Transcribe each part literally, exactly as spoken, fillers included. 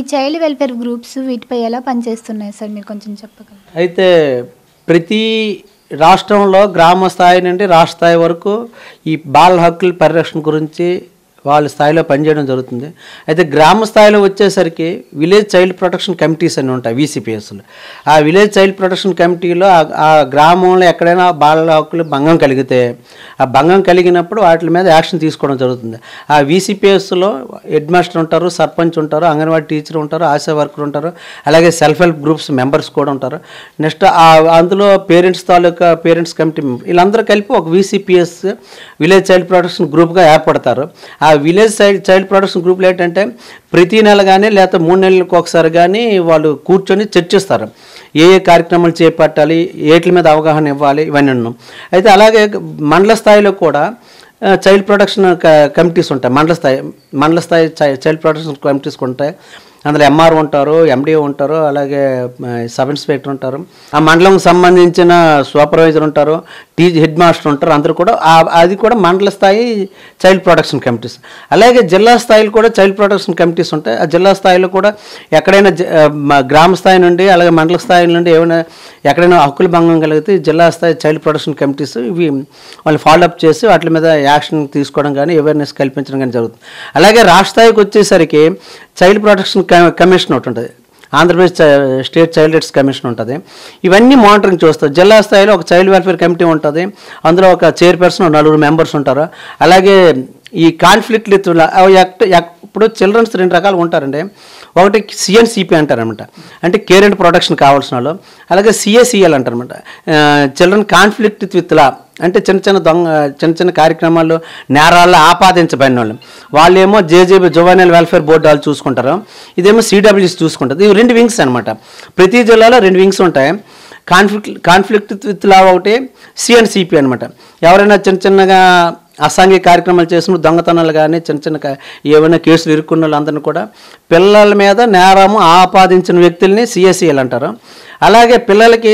Child welfare groups వీటిపై ఎలా పనిచేస్తున్నాయి సార్, మీరు కొంచెం చెప్పగలరా? అయితే ప్రతి రాష్ట్రంలో గ్రామ స్థాయి నుండి రాష్ట్ర స్థాయి వరకు ఈ బాల హక్కుల పరిరక్షణ గురించి వాళ్ళ స్థాయిలో పనిచేయడం జరుగుతుంది. అయితే గ్రామ స్థాయిలో వచ్చేసరికి విలేజ్ చైల్డ్ ప్రొటెక్షన్ కమిటీస్ అని ఉంటాయి, వీసీపీఎస్లు. ఆ విలేజ్ చైల్డ్ ప్రొటెక్షన్ కమిటీలో ఆ గ్రామంలో ఎక్కడైనా బాల హక్కులు భంగం కలిగితే ఆ భంగం కలిగినప్పుడు వాటి మీద యాక్షన్ తీసుకోవడం జరుగుతుంది. ఆ వీసీపీఎస్లో హెడ్ మాస్టర్ ఉంటారు, సర్పంచ్ ఉంటారు, అంగన్వాడీ టీచర్ ఉంటారు, ఆశా వర్కర్ ఉంటారు, అలాగే సెల్ఫ్ హెల్ప్ గ్రూప్స్ మెంబర్స్ కూడా ఉంటారు. నెక్స్ట్ అందులో పేరెంట్స్ తాలూకా పేరెంట్స్ కమిటీ వీళ్ళందరూ కలిపి ఒక వీసీపీఎస్ విలేజ్ చైల్డ్ ప్రొటెక్షన్ గ్రూప్గా ఏర్పడతారు. ఆ విలేజ్ చైల్డ్ చైల్డ్ ప్రొటెక్షన్ గ్రూప్లు ఏంటంటే ప్రతి నెల కానీ లేకపోతే మూడు నెలలకు ఒకసారి కానీ వాళ్ళు కూర్చొని చర్చిస్తారు, ఏ ఏ కార్యక్రమాలు చేపట్టాలి, ఏట్ల మీద అవగాహన ఇవ్వాలి, ఇవన్నీ ఉన్నాం. అయితే అలాగే మండల స్థాయిలో కూడా చైల్డ్ ప్రొటెక్షన్ కమిటీస్ ఉంటాయి. మండల స్థాయి మండల స్థాయి చైల్డ్ ప్రొటెక్షన్ కమిటీస్ ఉంటాయి. అందులో ఎంఆర్ ఉంటారు, ఎండిఓ ఉంటారు, అలాగే సబ్ ఇన్స్పెక్టర్ ఉంటారు, ఆ మండలంకి సంబంధించిన సూపర్వైజర్ ఉంటారు, టీ హెడ్ మాస్టర్ ఉంటారు. అందరూ కూడా అది కూడా మండల స్థాయి చైల్డ్ ప్రొటెక్షన్ కమిటీస్. అలాగే జిల్లా స్థాయిలో కూడా చైల్డ్ ప్రొటెక్షన్ కమిటీస్ ఉంటాయి. ఆ జిల్లా స్థాయిలో కూడా ఎక్కడైనా గ్రామ స్థాయి నుండి అలాగే మండల స్థాయి నుండి ఏమైనా ఎక్కడైనా హక్కుల భంగం కలిగితే జిల్లా స్థాయి చైల్డ్ ప్రొటెక్షన్ కమిటీస్ ఇవి వాళ్ళు ఫాలోఅప్ చేసి వాటి మీద యాక్షన్ తీసుకోవడం కానీ అవేర్నెస్ కల్పించడం కానీ జరుగుతుంది. అలాగే రాష్ట్ర స్థాయికి వచ్చేసరికి చైల్డ్ ప్రొటెక్షన్ కమిషన్ ఒకటి ఉంటుంది, Andhra Pradesh state child rights commission ఉంటుంది. ఇవన్నీ మానిటరింగ్ చూస్తారు. జిల్లా స్థాయిలో ఒక చైల్డ్ వెల్ఫేర్ కమిటీ ఉంటుంది, అందులో ఒక చైర్పర్సన్ నలుగురు మెంబర్స్ ఉంటారు. అలాగే ఈ కాన్ఫ్లిక్ట్ ఇప్పుడు చిల్డ్రన్స్ రెండు రకాలు ఉంటారండి. ఒకటి సిఎన్సిపి అంటారనమాట, అంటే కేర్ అండ్ ప్రొటెక్షన్ కావాల్సిన వాళ్ళు. అలాగే సిఏసిఎల్ అంటారనమాట, చిల్డ్రన్ కాన్ఫ్లిక్ట్ విత్ లా, అంటే చిన్న చిన్న దొంగ చిన్న చిన్న కార్యక్రమాలు నేరాల్లో ఆపాదించబడిన వాళ్ళు వాళ్ళేమో జేజేబీ జువెనైల్ వెల్ఫేర్ బోర్డు వాళ్ళు చూసుకుంటారు, ఇదేమో సిడబ్ల్యూసి చూసుకుంటుంది. ఇవి రెండు వింగ్స్ అనమాట. ప్రతి జిల్లాలో రెండు వింగ్స్ ఉంటాయి. కాన్ఫ్లిక్ట్ కాన్ఫ్లిక్ట్ విత్ లా ఒకటి, సిఎన్సిపి అనమాట. ఎవరైనా చిన్న చిన్నగా అసాంఘిక కార్యక్రమాలు చేసినప్పుడు దొంగతనాలు కానీ చిన్న చిన్న ఏమైనా కేసులు ఇరుక్కున్న వాళ్ళందరినీ కూడా పిల్లల మీద నేరము ఆపాదించిన వ్యక్తుల్ని సిఎస్సిఎల్ అంటారు. అలాగే పిల్లలకి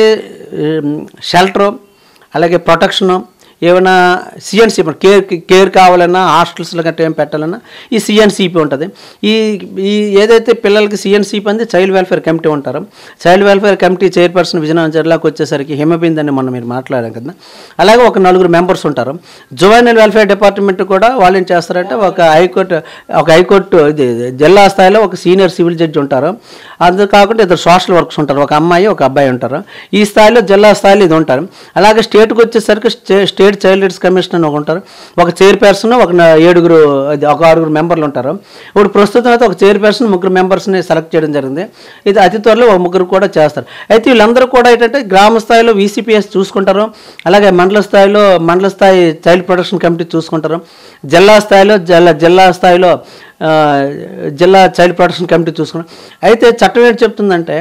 షెల్టరు అలాగే ప్రొటెక్షను ఏమైనా సిఎన్సిపి కేర్ కేర్ కావాలన్నా హాస్టల్స్లో గట్రా ఏం పెట్టాలన్నా ఈ సిఎన్సిపి ఉంటుంది. ఈ ఈ ఏదైతే పిల్లలకి సిఎన్సిపి అంది చైల్డ్ వెల్ఫేర్ కమిటీ ఉంటారు. Child welfare committee chairperson Vizianagaram జిల్లాకు వచ్చేసరికి హిమబింద్ అని మొన్న మీరు మాట్లాడాం కదా. అలాగే ఒక నలుగురు మెంబర్స్ ఉంటారు. జువెనైల్ వెల్ఫేర్ డిపార్ట్మెంట్ కూడా వాళ్ళు ఏం చేస్తారంటే ఒక హైకోర్టు ఒక హైకోర్టు ఇది జిల్లా స్థాయిలో ఒక సీనియర్ సివిల్ జడ్జి ఉంటారు. అందు కాకుండా ఇద్దరు సోషల్ వర్క్స్ ఉంటారు, ఒక అమ్మాయి ఒక అబ్బాయి ఉంటారు. ఈ స్థాయిలో జిల్లా స్థాయిలో ఇది ఉంటారు. అలాగే స్టేట్కి వచ్చేసరికి స్టేట్ చైల్డ్ రైట్స్ కమిషన్ అని ఒక ఉంటారు, ఒక చైర్పర్సన్ ఒక ఏడుగురు ఒక ఆరుగురు మెంబర్లు ఉంటారు. ఇప్పుడు ప్రస్తుతం అయితే ఒక చైర్పర్సన్ ముగ్గురు మెంబర్స్ని సెలెక్ట్ చేయడం జరిగింది. ఇది అతి త్వరలో ఒక ముగ్గురు కూడా చేస్తారు. అయితే వీళ్ళందరూ కూడా ఏంటంటే గ్రామ స్థాయిలో వీసీపీఎస్ చూసుకుంటారు, అలాగే మండల స్థాయిలో మండల స్థాయి చైల్డ్ ప్రొటెక్షన్ కమిటీ చూసుకుంటారు, జిల్లా స్థాయిలో జిల్లా జిల్లా స్థాయిలో జిల్లా చైల్డ్ ప్రొటెక్షన్ కమిటీ చూసుకుంటారు. అయితే చట్టం ఏంటి చెప్తుందంటే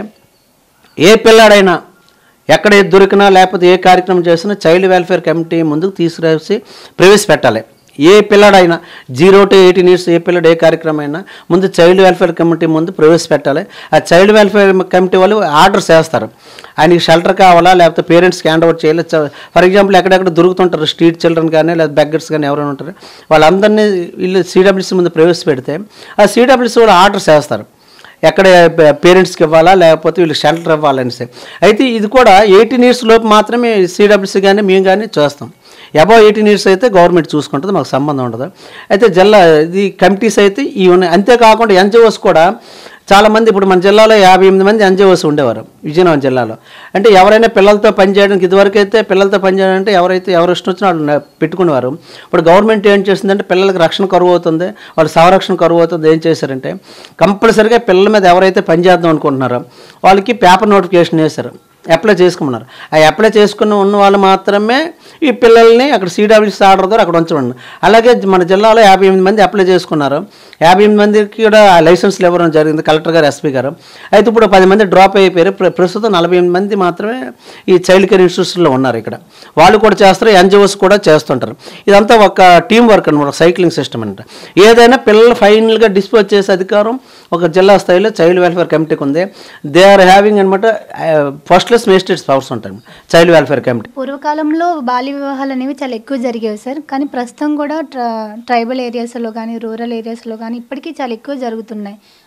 ఏ పిల్లాడైనా ఎక్కడ ఏది దొరికినా లేకపోతే ఏ కార్యక్రమం చేసినా చైల్డ్ వెల్ఫేర్ కమిటీ ముందుకు తీసుకురాసి ప్రవేశపెట్టాలి. ఏ పిల్లాడైనా జీరో టు ఎయిటీన్ ఇయర్స్ ఏ పిల్లడు ఏ కార్యక్రమం అయినా ముందు చైల్డ్ వెల్ఫేర్ కమిటీ ముందు ప్రవేశపెట్టాలి. ఆ చైల్డ్ వెల్ఫేర్ కమిటీ వాళ్ళు ఆర్డర్స్ వేస్తారు, ఆయనకి షెల్టర్ కావాలా లేకపోతే పేరెంట్స్కి హ్యాండ్ ఓవర్ చేయాలి. ఫర్ ఎగ్జాంపుల్ ఎక్కడెక్కడ దొరుకుతుంటారు స్ట్రీట్ చిల్డ్రన్ కానీ లేదా బెగ్గర్స్ కానీ ఎవరైనా ఉంటారు, వాళ్ళందరినీ వీళ్ళు సిడబ్ల్యూసీ ముందు ప్రవేశపెడితే ఆ సిడబ్ల్యూసీ వాళ్ళు ఆర్డర్స్ వేస్తారు, ఎక్కడ పేరెంట్స్కి ఇవ్వాలా లేకపోతే వీళ్ళు షెల్టర్ ఇవ్వాలనేసి. అయితే ఇది కూడా ఎయిటీన్ ఇయర్స్ లోపు మాత్రమే సిడబ్ల్యూసీ కానీ మేము కానీ చేస్తాం. అబౌవ్ ఎయిటీన్ ఇయర్స్ అయితే గవర్నమెంట్ చూసుకుంటుంది, మాకు సంబంధం ఉండదు. అయితే జిల్లా ఇది కమిటీస్ అయితే ఇవి ఉన్నాయి. అంతేకాకుండా ఎన్జిఓస్ కూడా చాలామంది ఇప్పుడు మన జిల్లాలో యాభై ఎనిమిది మంది ఎన్జిఓస్ ఉండేవారు విజయనగరం జిల్లాలో. అంటే ఎవరైనా పిల్లలతో పనిచేయడానికి ఇదివరకు అయితే పిల్లలతో పనిచేయాలంటే ఎవరైతే ఎవరు ఇష్టం వచ్చినా వాళ్ళు పెట్టుకునేవారు. ఇప్పుడు గవర్నమెంట్ ఏం చేసిందంటే పిల్లలకి రక్షణ కరువు అవుతుంది, వాళ్ళ సంరక్షణ కరువు అవుతుంది. ఏం చేశారంటే కంపల్సరీగా పిల్లల మీద ఎవరైతే పనిచేద్దాం అనుకుంటున్నారో వాళ్ళకి పేపర్ నోటిఫికేషన్ వేశారు, అప్లై చేసుకోమన్నారు. ఆ అప్లై చేసుకుని ఉన్న వాళ్ళు మాత్రమే ఈ పిల్లల్ని అక్కడ సిడబ్ల్యూసీ ఆర్డర్ ద్వారా అక్కడ ఉంచమన్నారు. అలాగే మన జిల్లాలో యాభై ఎనిమిది మంది అప్లై చేసుకున్నారు. యాభై ఎనిమిది మందికి కూడా లైసెన్స్లు ఇవ్వడం జరిగింది కలెక్టర్ గారు, ఎస్పీ గారు. అయితే ఇప్పుడు పది మంది డ్రాప్ అయిపోయారు. ప్రస్తుతం నలభై ఎనిమిది మంది మాత్రమే ఈ చైల్డ్ కేర్ ఇన్స్టిట్యూషన్లో ఉన్నారు. ఇక్కడ వాళ్ళు కూడా చేస్తారు, ఎన్జిఓస్ కూడా చేస్తుంటారు. ఇదంతా ఒక టీం వర్క్ అనమాట, సైక్లింగ్ సిస్టమ్ అంట. ఏదైనా పిల్లలు ఫైనల్గా డిస్పోజ్ చేసే అధికారం ఒక జిల్లా స్థాయిలో చైల్డ్ వెల్ఫేర్ కమిటీకి ఉంది. దే ఆర్ హ్యావింగ్ అనమాట ఫస్ట్ క్లాస్ మేజిస్ట్రేట్స్ పవర్స్ ఉంటాయి చైల్డ్ వెల్ఫేర్ కమిటీ. పూర్వకాలంలో బాల్య వివాహాలు అనేవి చాలా ఎక్కువ జరిగేవి సార్, కానీ ప్రస్తుతం కూడా ట్రైబల్ ఏరియాస్లో కానీ రూరల్ ఏరియాస్లో కానీ ఇప్పటికీ చాలా ఎక్కువ జరుగుతున్నాయి.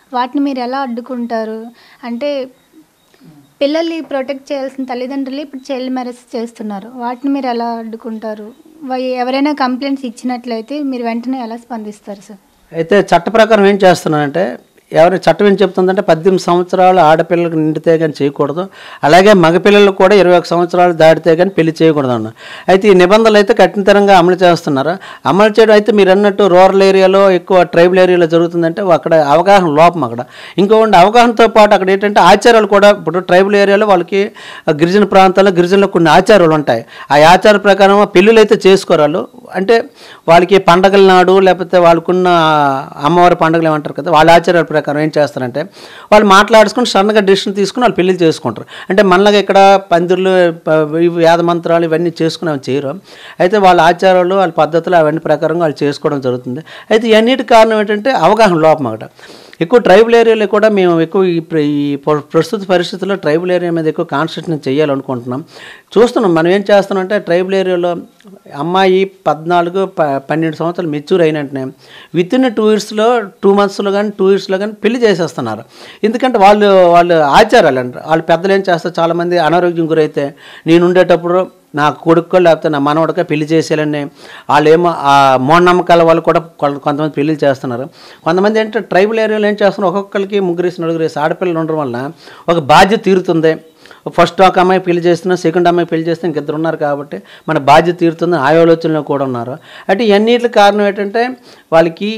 వాటిని మీరు ఎలా అడ్డుకుంటారు? అంటే పిల్లల్ని ప్రొటెక్ట్ చేయాల్సిన తల్లిదండ్రులు ఇప్పుడు చైల్డ్ మ్యారేజ్ చేస్తున్నారు. వాటిని మీరు ఎలా అడ్డుకుంటారు? వై ఎవరైనా కంప్లైంట్స్ ఇచ్చినట్లయితే మీరు వెంటనే ఎలా స్పందిస్తారు సార్? అయితే చట్ట ప్రకారం ఏం చేస్తున్నానంటే, ఎవరి చట్టం ఏం చెప్తుందంటే పద్దెనిమిది సంవత్సరాలు ఆడపిల్లలకు నిండితే కానీ చేయకూడదు, అలాగే మగపిల్లలకు కూడా ఇరవై ఒక సంవత్సరాలు దాటితే కానీ పెళ్లి చేయకూడదు అన్న. అయితే ఈ నిబంధనలు అయితే కఠినతరంగా అమలు చేస్తున్నారు. అమలు చేయడం అయితే మీరు అన్నట్టు రూరల్ ఏరియాలో ఎక్కువ ట్రైబల్ ఏరియాలో జరుగుతుందంటే అక్కడ అవగాహన లోపం. అక్కడ ఇంకొకటి అవగాహనతో పాటు అక్కడ ఏంటంటే ఆచారాలు కూడా, ఇప్పుడు ట్రైబల్ ఏరియాలో వాళ్ళకి గిరిజన ప్రాంతాల్లో గిరిజనులకు కొన్ని ఆచారాలు ఉంటాయి. ఆ ఆచార ప్రకారం పెళ్ళిళ్ళు అయితే చేసుకోరాళ్ళు. అంటే వాళ్ళకి పండగల నాడు లేకపోతే వాళ్ళకున్న అమ్మవారి పండుగలు ఏమంటారు కదా, వాళ్ళ ఆచారాల ప్రకారం ఏం చేస్తారంటే వాళ్ళు మాట్లాడుకుని సన్నగా డిసిషన్ తీసుకుని వాళ్ళు పెళ్లి చేసుకుంటారు. అంటే మనలాగా ఇక్కడ పందిర్లు వేద మంత్రాలు ఇవన్నీ చేసుకుని అవి చేయరు. అయితే వాళ్ళ ఆచారాలు వాళ్ళ పద్ధతులు అవన్నీ ప్రకారంగా వాళ్ళు చేసుకోవడం జరుగుతుంది. అయితే ఇవన్నిటి కారణం ఏంటంటే అవగాహన లోపం. అక్కడ ఎక్కువ ట్రైబల్ ఏరియాలో కూడా మేము ఎక్కువ ఈ ఈ ప్రస్తుత పరిస్థితుల్లో ట్రైబల్ ఏరియా మీద ఎక్కువ కాన్సన్ట్రేషన్ చేయాలనుకుంటున్నాం. చూస్తున్నాం మనం ఏం చేస్తున్నాం అంటే ట్రైబల్ ఏరియాలో అమ్మాయి పద్నాలుగు ప పన్నెండు సంవత్సరాలు మెచ్యూర్ అయినట్టునే విత్ ఇన్ టూ ఇయర్స్లో టూ మంత్స్లో కానీ టూ ఇయర్స్లో కానీ పెళ్లి చేసేస్తున్నారు. ఎందుకంటే వాళ్ళు వాళ్ళు ఆచారాలు అంటారు. వాళ్ళు పెద్దలు ఏం చేస్తారు, చాలామంది అనారోగ్యం గురైతే నేను ఉండేటప్పుడు నా కొడుకో లేకపోతే నా మనవడికో పెళ్లి చేసేయాలని వాళ్ళు ఏమో ఆ మూఢనమ్మకాల వాళ్ళు కూడా కొంతమంది పెళ్లి చేస్తున్నారు. కొంతమంది ఏంటంటే ట్రైబల్ ఏరియాలో ఏం చేస్తున్నారు, ఒక్కొక్కరికి ముగ్గురేసి నలుగురేసి ఆడపిల్లలు ఉండడం వలన ఒక బాధ్యత తీరుతుంది. ఫస్ట్ ఒక అమ్మాయి పెళ్లి చేస్తున్నా, సెకండ్ అమ్మాయి పెళ్లి చేస్తే ఇంకిద్దరు ఉన్నారు కాబట్టి మన బాధ్యత తీరుతుంది ఆ ఆలోచనలో కూడా ఉన్నారు. అంటే ఇవన్నిటికి కారణం ఏంటంటే వాళ్ళకి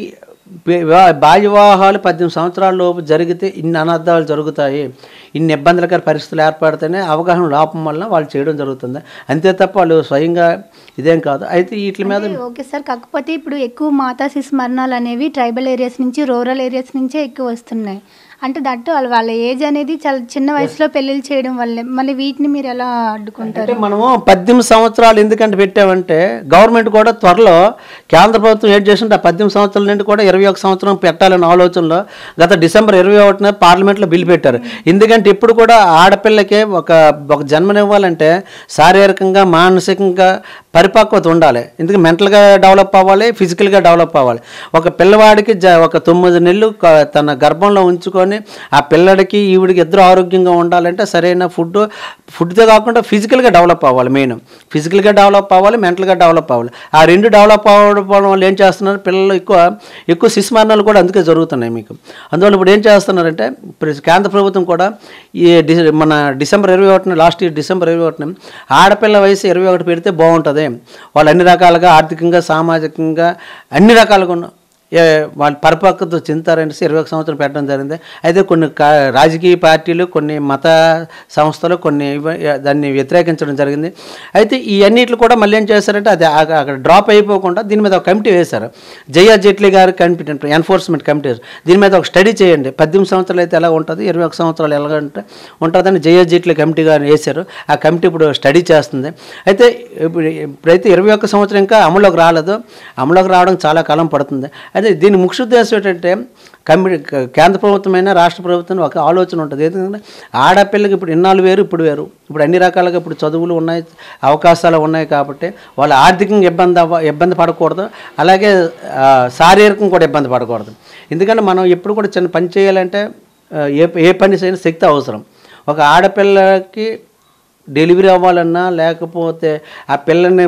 బాల్య వివాహాలు పద్దెనిమిది సంవత్సరాల లోపు జరిగితే ఇన్ని అనర్థాలు జరుగుతాయి, ఇన్ని ఇబ్బందులకర పరిస్థితులు ఏర్పడితేనే అవగాహన లోపం వల్ల వాళ్ళు చేయడం జరుగుతుంది. అంతే తప్ప వాళ్ళు స్వయంగా ఇదేం కాదు. అయితే వీటి మీద ఓకే సార్. కాకపోతే ఇప్పుడు ఎక్కువ మాతా శిశు మరణాలు అనేవి ట్రైబల్ ఏరియాస్ నుంచి, రూరల్ ఏరియాస్ నుంచే ఎక్కువ వస్తున్నాయి. అంటే దట్టు వాళ్ళ వాళ్ళ ఏజ్ అనేది చాలా చిన్న వయసులో పెళ్ళిళ్ళు చేయడం వల్లే. మళ్ళీ వీటిని మీరు ఎలా అడ్డుకుంటారు? అంటే మనము పద్దెనిమిది సంవత్సరాలు ఎందుకంటే పెట్టామంటే గవర్నమెంట్ కూడా త్వరలో కేంద్ర ప్రభుత్వం ఏం చేసింటే ఆ పద్దెనిమిది సంవత్సరాల నుండి కూడా ఇరవై ఒక సంవత్సరం పెట్టాలనే ఆలోచనలో గత డిసెంబర్ ఇరవై ఒకటిన పార్లమెంట్లో బిల్లు పెట్టారు. ఎందుకంటే ఇప్పుడు కూడా ఆడపిల్లకే ఒక ఒక జన్మనివ్వాలంటే శారీరకంగా మానసికంగా పరిపక్వత ఉండాలి. ఎందుకంటే మెంటల్గా డెవలప్ అవ్వాలి, ఫిజికల్గా డెవలప్ అవ్వాలి. ఒక పిల్లవాడికి జ ఒక తొమ్మిది నెలలు తన గర్భంలో ఉంచుకొని ఆ పిల్లడికి ఈవిడికి ఇద్దరు ఆరోగ్యంగా ఉండాలంటే సరైన ఫుడ్ ఫుడ్తో కాకుండా ఫిజికల్గా డెవలప్ అవ్వాలి. మెయిన్ ఫిజికల్గా డెవలప్ అవ్వాలి, మెంటల్గా డెవలప్ అవ్వాలి. ఆ రెండు డెవలప్ అవ్వడం వల్ల ఏం చేస్తున్నారు, పిల్లలు ఎక్కువ ఎక్కువ శిశు మరణాలు కూడా అందుకే జరుగుతున్నాయి మీకు. అందువల్ల ఇప్పుడు ఏం చేస్తున్నారంటే కేంద్ర ప్రభుత్వం కూడా ఈ డి మన డిసెంబర్ ఇరవై ఒకటిన లాస్ట్ ఇయర్ డిసెంబర్ ఇరవై ఒకటిన ఆడపిల్ల వయసు ఇరవై ఒకటి పెడితే బాగుంటుంది, వాళ్ళు అన్ని రకాలుగా ఆర్థికంగా సామాజికంగా అన్ని రకాలుగా ఉన్న వాళ్ళు పరిపక్వత చెందుతారనేసి ఇరవై ఒక సంవత్సరం పెట్టడం జరిగింది. అయితే కొన్ని రాజకీయ పార్టీలు, కొన్ని మత సంస్థలు కొన్ని దాన్ని వ్యతిరేకించడం జరిగింది. అయితే ఈ అన్నిట్లు కూడా మళ్ళీ ఏం చేశారంటే అది అక్కడ డ్రాప్ అయిపోకుండా దీని మీద ఒక కమిటీ వేశారు. జయా జైట్లీ గారు కమిటీ ఎన్ఫోర్స్మెంట్ కమిటీ. దీని మీద ఒక స్టడీ చేయండి, పద్దెనిమిది సంవత్సరాలు అయితే ఎలా ఉంటుంది, ఇరవై ఒక సంవత్సరాలు ఎలా ఉంటుందని జయా జైట్లీ కమిటీ గారు వేశారు. ఆ కమిటీ ఇప్పుడు స్టడీ చేస్తుంది. అయితే ఇప్పుడు ఇప్పుడైతే ఇరవై ఒక్క సంవత్సరం ఇంకా అమలులోకి రాలేదు, అమలులోకి రావడం చాలా కాలం పడుతుంది. అదే దీని ముఖ్య ఉద్దేశం ఏంటంటే కమిటీ కేంద్ర ప్రభుత్వమైనా రాష్ట్ర ప్రభుత్వం ఒక ఆలోచన ఉంటుంది. ఎందుకంటే ఆడపిల్లకి ఇప్పుడు ఇన్నాళ్ళు వేరు, ఇప్పుడు వేరు, ఇప్పుడు అన్ని రకాలుగా ఇప్పుడు చదువులు ఉన్నాయి, అవకాశాలు ఉన్నాయి కాబట్టి వాళ్ళు ఆర్థికంగా ఇబ్బంది అవ్వ ఇబ్బంది పడకూడదు, అలాగే శారీరకంగా కూడా ఇబ్బంది పడకూడదు. ఎందుకంటే మనం ఎప్పుడు కూడా చిన్న పని చేయాలంటే ఏ ఏ పని అయినా శక్తి అవసరం. ఒక ఆడపిల్లకి డెలివరీ అవ్వాలన్నా లేకపోతే ఆ పిల్లని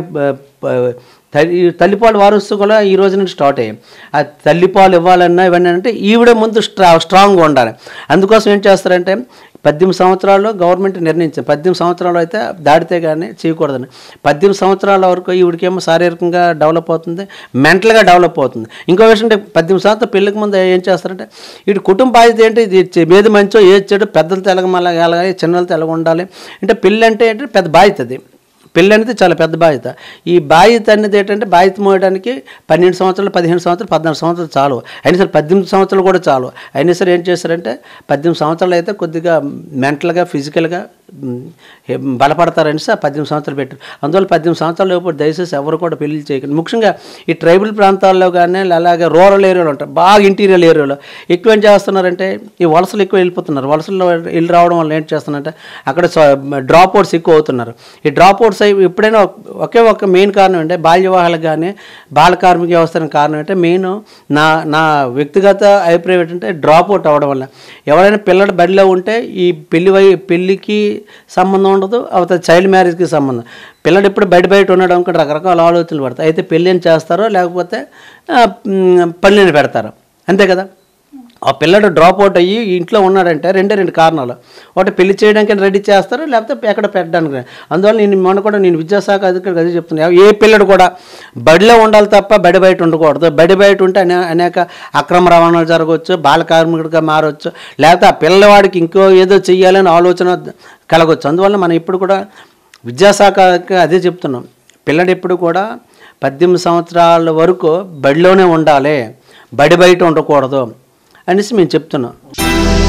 తల్లి తల్లిపాలు వారసు కూడా ఈ రోజు నుంచి స్టార్ట్ అయ్యాయి. ఆ తల్లిపాలు ఇవ్వాలన్నా ఇవన్నీ అంటే ఈవిడే ముందు స్ట్రా స్ట్రాంగ్గా ఉండాలి. అందుకోసం ఏం చేస్తారంటే పద్దెనిమిది సంవత్సరాల్లో గవర్నమెంట్ నిర్ణయించింది, పద్దెనిమిది సంవత్సరాలు అయితే దాటితే కానీ చేయకూడదని. పద్దెనిమిది సంవత్సరాల వరకు ఈవిడికేమో శారీరకంగా డెవలప్ అవుతుంది, మెంటల్గా డెవలప్ అవుతుంది. ఇంకో విషయం అంటే పద్దెనిమిది సంవత్సరాలు పెళ్ళికి ముందు ఏం చేస్తారంటే వీటి కుటుంబ బాధ్యత ఏంటి, ఇది ఏది మంచో ఏది చెడు, పెద్దలతో ఎలాగ మళ్ళీ ఎలాగాలి, చిన్నలతో ఎలాగ ఉండాలి. అంటే పెళ్ళి అంటే ఏంటంటే పెద్ద బాధ్యత. అది పెళ్ళి అనేది చాలా పెద్ద బాధ్యత. ఈ బాధ్యత అనేది ఏంటంటే బాధ్యత మోయడానికి పన్నెండు సంవత్సరాలు, పదిహేను సంవత్సరాలు, పద్నాలుగు సంవత్సరాలు చాలు. అయినా సరే పద్దెనిమిది సంవత్సరాలు కూడా చాలు. అయినా సరే ఏం చేస్తారంటే పద్దెనిమిది సంవత్సరాలు అయితే కొద్దిగా మెంటల్గా ఫిజికల్గా బలపడతారనేసి ఆ పద్దెనిమిది సంవత్సరాలు పెట్టారు. అందువల్ల పద్దెనిమిది సంవత్సరాల లోపు దయచేసి ఎవరు కూడా పెళ్లి చేయకండి. ముఖ్యంగా ఈ ట్రైబల్ ప్రాంతాల్లో కానీ అలాగే రూరల్ ఏరియాలో ఉంటాయి, బాగా ఇంటీరియర్ ఏరియాలో ఎక్కువ ఏం చేస్తున్నారంటే ఈ వలసలు ఎక్కువ వెళ్ళిపోతున్నారు. వలసల్లో వెళ్ళి రావడం వల్ల ఏంటి చేస్తున్నారంటే అక్కడ డ్రాప్ అవుట్స్ ఎక్కువ అవుతున్నారు. ఈ డ్రాప్ అవుట్స్ అయి ఎప్పుడైనా ఒకే ఒక మెయిన్ కారణం అంటే బాల్య వివాహాలకు కానీ బాల కార్మిక వ్యవస్థ కారణం అంటే మెయిన్ నా నా వ్యక్తిగత అభిప్రాయం ఏంటంటే డ్రాప్ అవుట్ అవ్వడం వల్ల. ఎవరైనా పిల్లడు బడిలో ఉంటే ఈ పెళ్లి వై పెళ్ళికి సంబంధం ఉండదు, అవతల చైల్డ్ మ్యారేజ్కి సంబంధం. పిల్లడు ఎప్పుడు బయట బయట ఉండడం కూడా రకరకాల ఆలోచనలు పడతాయి. అయితే పెళ్ళిని చేస్తారో లేకపోతే పళ్ళని పెడతారు, అంతే కదా. ఆ పిల్లడు డ్రాప్ అవుట్ అయ్యి ఇంట్లో ఉన్నాడంటే రెండే రెండు కారణాలు. ఒకటి పెళ్లి చేయడానికి రెడీ చేస్తారు, లేకపోతే ఎక్కడ పెట్టడానికి. అందువల్ల నేను మొన్న కూడా నేను విద్యాశాఖ అధికారికి అదే చెప్తున్నాను, ఏ పిల్లడు కూడా బడిలో ఉండాలి తప్ప బడి బయట ఉండకూడదు. బడి బయట ఉంటే అనే అనేక అక్రమ రవాణాలు జరగవచ్చు, బాల కార్మికుడిగా మారవచ్చు, లేకపోతే ఆ పిల్లవాడికి ఇంకో ఏదో చెయ్యాలని ఆలోచన కలగవచ్చు. అందువల్ల మనం ఇప్పుడు కూడా విద్యాశాఖకి అదే చెప్తున్నాం, పిల్లడు ఎప్పుడు కూడా పద్దెనిమిది సంవత్సరాల వరకు బడిలోనే ఉండాలి, బడి బయట ఉండకూడదు అనేసి మేము చెప్తున్నాం.